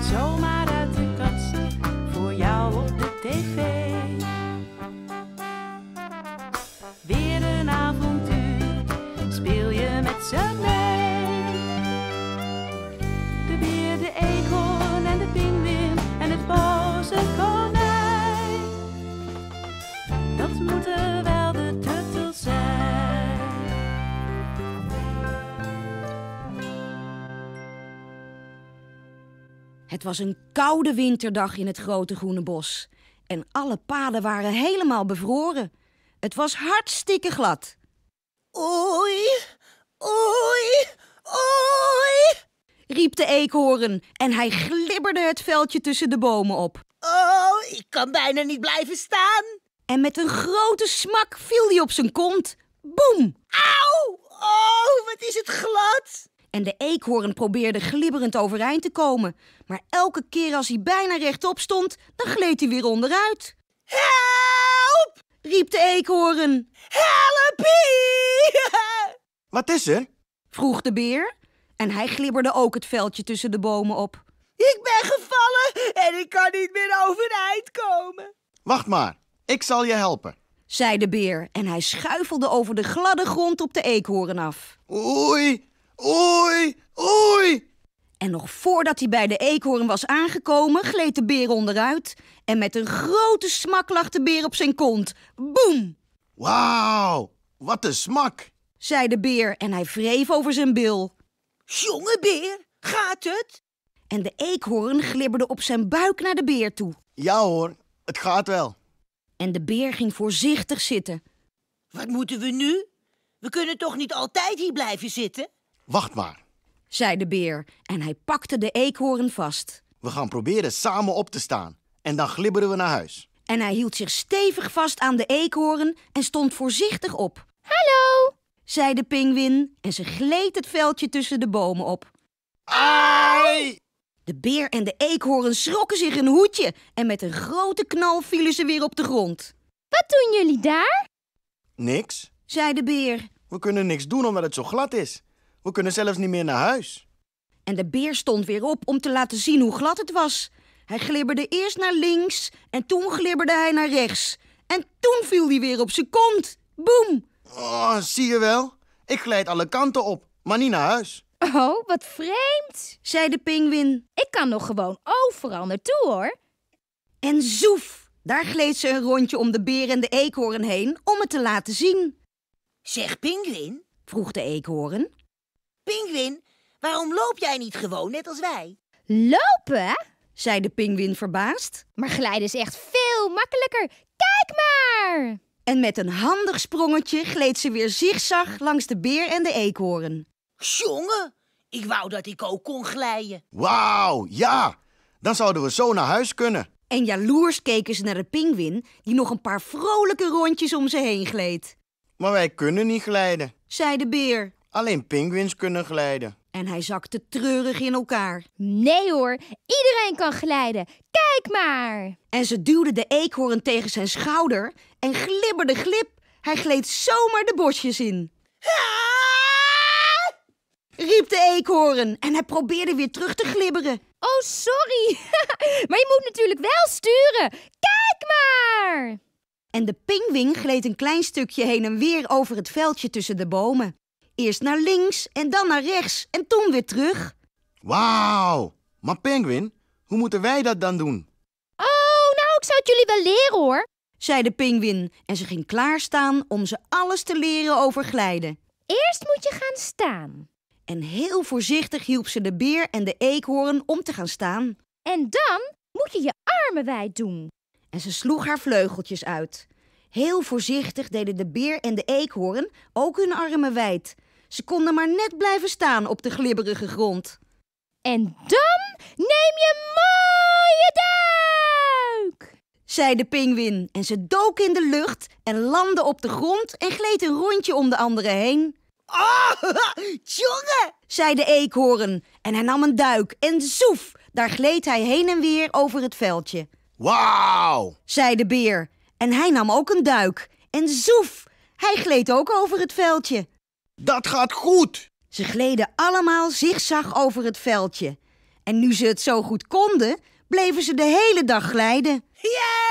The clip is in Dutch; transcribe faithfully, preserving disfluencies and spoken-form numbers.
zomaar uit de kast voor jou op de tv. Weer een avontuur, speel je met z'n mee. De beer, de eekhoorn en de pinguïn en het boze konijn. Dat moeten wel de turtles zijn. Het was een koude winterdag in het grote groene bos. En alle paden waren helemaal bevroren. Het was hartstikke glad. Oei, oei, oei, Riep de eekhoorn en hij glibberde het veldje tussen de bomen op. oh, ik kan bijna niet blijven staan. En met een grote smak viel hij op zijn kont. Boem! Auw, oh, wat is het glad. En de eekhoorn probeerde glibberend overeind te komen. Maar elke keer als hij bijna rechtop stond, dan gleed hij weer onderuit. Help, Riep de eekhoorn. helpie. Wat is er? Vroeg de beer. En hij glibberde ook het veldje tussen de bomen op. Ik ben gevallen en ik kan niet meer overeind komen. Wacht maar, ik zal je helpen. Zei de beer en hij schuifelde over de gladde grond op de eekhoorn af. Oei, oei, oei. En nog voordat hij bij de eekhoorn was aangekomen, gleed de beer onderuit. En met een grote smak lag de beer op zijn kont. Boem! Wauw, wat een smak. Zei de beer en hij wreef over zijn bil. Jonge beer, gaat het? En de eekhoorn glibberde op zijn buik naar de beer toe. Ja hoor, het gaat wel. En de beer ging voorzichtig zitten. Wat moeten we nu? We kunnen toch niet altijd hier blijven zitten? Wacht maar, Zei de beer en hij pakte de eekhoorn vast. we gaan proberen samen op te staan. En dan glibberen we naar huis. En hij hield zich stevig vast aan de eekhoorn en stond voorzichtig op. Hallo! Zei de pinguïn en ze gleed het veldje tussen de bomen op. Ai! De beer en de eekhoorn schrokken zich een hoedje en met een grote knal vielen ze weer op de grond. Wat doen jullie daar? Niks. Zei de beer. We kunnen niks doen omdat het zo glad is. We kunnen zelfs niet meer naar huis. En de beer stond weer op om te laten zien hoe glad het was. Hij glibberde eerst naar links en toen glibberde hij naar rechts. En toen viel hij weer op zijn kont. Boem! Oh, zie je wel? Ik glijd alle kanten op, maar niet naar huis. Oh, wat vreemd. Zei de pinguïn. Ik kan nog gewoon overal naartoe, hoor. En zoef! Daar gleed ze een rondje om de beer en de eekhoorn heen om het te laten zien. Zeg, pinguïn, Vroeg de eekhoorn. pinguïn, waarom loop jij niet gewoon net als wij? Lopen, hè? Zei de pinguïn verbaasd. Maar glijden is echt veel makkelijker. Kijk maar! En met een handig sprongetje gleed ze weer zigzag langs de beer en de eekhoorn. Jongen, ik wou dat ik ook kon glijden. Wauw, ja! Dan zouden we zo naar huis kunnen. En jaloers keken ze naar de pinguïn die nog een paar vrolijke rondjes om ze heen gleed. Maar wij kunnen niet glijden. Zei de beer. Alleen pinguïns kunnen glijden. En hij zakte treurig in elkaar. Nee hoor, iedereen kan glijden. Kijk maar! En ze duwde de eekhoorn tegen zijn schouder en glibberde glip. Hij gleed zomaar de bosjes in. Riep de eekhoorn en hij probeerde weer terug te glibberen. Oh, sorry. Maar je moet natuurlijk wel sturen. Kijk maar! En de pinguïn gleed een klein stukje heen en weer over het veldje tussen de bomen. Eerst naar links en dan naar rechts en toen weer terug. Wauw! Maar pinguïn, hoe moeten wij dat dan doen? Oh, nou, ik zou het jullie wel leren, hoor. Zei de pinguïn en ze ging klaarstaan om ze alles te leren over glijden. Eerst moet je gaan staan. En heel voorzichtig hielp ze de beer en de eekhoorn om te gaan staan. En dan moet je je armen wijd doen. En ze sloeg haar vleugeltjes uit. Heel voorzichtig deden de beer en de eekhoorn ook hun armen wijd. Ze konden maar net blijven staan op de glibberige grond. En dan neem je een mooie duik! Zei de pinguïn en ze dook in de lucht en landde op de grond en gleed een rondje om de anderen heen. Oh, jongen! Zei de eekhoorn en hij nam een duik en zoef, daar gleed hij heen en weer over het veldje. Wauw! Zei de beer en hij nam ook een duik en zoef, hij gleed ook over het veldje. Dat gaat goed! Ze gleden allemaal zigzag over het veldje. En nu ze het zo goed konden, bleven ze de hele dag glijden. Jij!